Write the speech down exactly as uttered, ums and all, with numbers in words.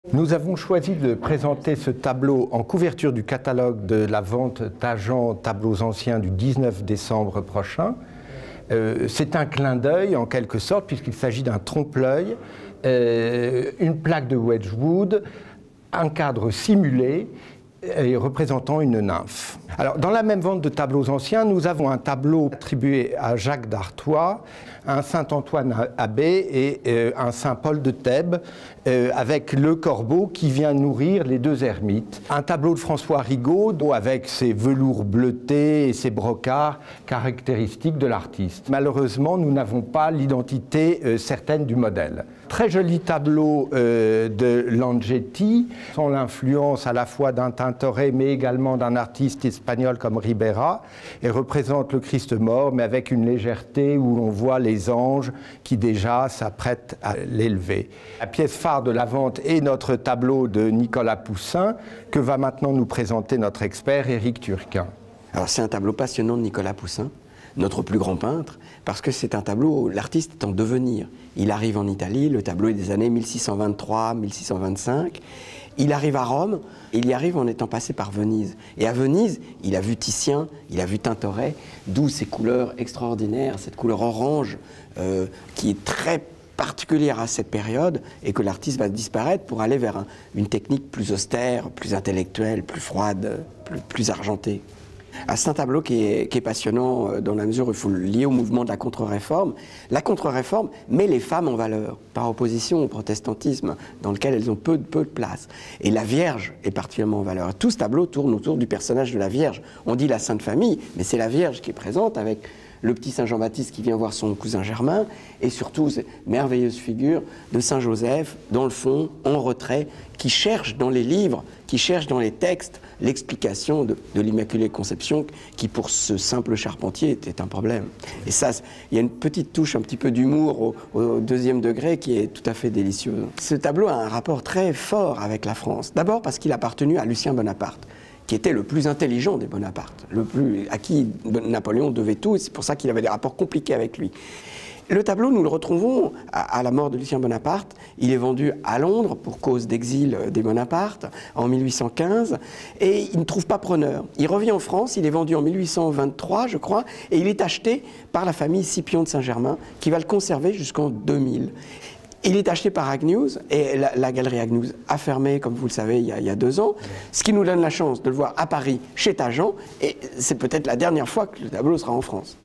Nous avons choisi de présenter ce tableau en couverture du catalogue de la vente d'Agen Tableaux Anciens du dix-neuf décembre prochain. Euh, C'est un clin d'œil en quelque sorte puisqu'il s'agit d'un trompe-l'œil, euh, une plaque de Wedgwood, un cadre simulé et représentant une nymphe. Alors, dans la même vente de tableaux anciens, nous avons un tableau attribué à Jacques d'Artois, un Saint-Antoine Abbé et euh, un Saint-Paul de Thèbes, euh, avec le corbeau qui vient nourrir les deux ermites. Un tableau de François Rigaud avec ses velours bleutés et ses brocards caractéristiques de l'artiste. Malheureusement, nous n'avons pas l'identité euh, certaine du modèle. Très joli tableau euh, de Landgetti, sans l'influence à la fois d'un Tintoret mais également d'un artiste espagnol comme Ribera, et représente le Christ mort mais avec une légèreté où l'on voit les anges qui déjà s'apprêtent à l'élever. La pièce phare de la vente est notre tableau de Nicolas Poussin que va maintenant nous présenter notre expert Éric Turquin. Alors c'est un tableau passionnant de Nicolas Poussin, notre plus grand peintre, parce que c'est un tableau où l'artiste est en devenir. Il arrive en Italie, le tableau est des années mille six cent vingt-trois mille six cent vingt-cinq. Il arrive à Rome, et il y arrive en étant passé par Venise. Et à Venise, il a vu Titien, il a vu Tintoret, d'où ces couleurs extraordinaires, cette couleur orange euh, qui est très particulière à cette période et que l'artiste va disparaître pour aller vers un, une technique plus austère, plus intellectuelle, plus froide, plus, plus argentée. C'est un tableau qui est, qui est passionnant dans la mesure où il faut le lier au mouvement de la contre-réforme. La contre-réforme met les femmes en valeur, par opposition au protestantisme dans lequel elles ont peu, peu de place. Et la Vierge est particulièrement en valeur. Tout ce tableau tourne autour du personnage de la Vierge. On dit la Sainte Famille, mais c'est la Vierge qui est présente avec le petit Saint Jean-Baptiste qui vient voir son cousin Germain, et surtout cette merveilleuse figure de Saint Joseph, dans le fond, en retrait, qui cherche dans les livres, qui cherche dans les textes l'explication de, de l'Immaculée Conception, qui pour ce simple charpentier était un problème. Et ça, il y a une petite touche un petit peu d'humour au, au deuxième degré qui est tout à fait délicieuse. Ce tableau a un rapport très fort avec la France. D'abord parce qu'il a appartenu à Lucien Bonaparte, qui était le plus intelligent des Bonaparte, le plus, à qui Napoléon devait tout, et c'est pour ça qu'il avait des rapports compliqués avec lui. Le tableau, nous le retrouvons à, à la mort de Lucien Bonaparte. Il est vendu à Londres pour cause d'exil des Bonaparte en mille huit cent quinze, et il ne trouve pas preneur. Il revient en France, il est vendu en mille huit cent vingt-trois, je crois, et il est acheté par la famille Scipion de Saint-Germain, qui va le conserver jusqu'en deux mille. Il est acheté par Agnews, et la, la galerie Agnews a fermé, comme vous le savez, il y, a, il y a deux ans, ce qui nous donne la chance de le voir à Paris, chez Tajan, et c'est peut-être la dernière fois que le tableau sera en France.